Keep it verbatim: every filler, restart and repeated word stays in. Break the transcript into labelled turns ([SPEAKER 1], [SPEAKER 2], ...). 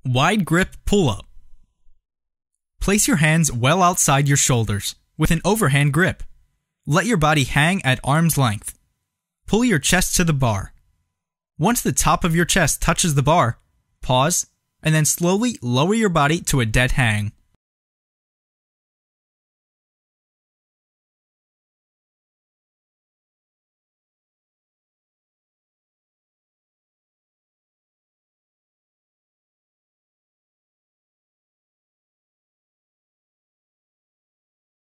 [SPEAKER 1] Wide grip pull-up. Place your hands well outside your shoulders with an overhand grip. Let your body hang at arm's length. Pull your chest to the bar. Once the top of your chest touches the bar, pause, and then slowly lower your body to a dead hang.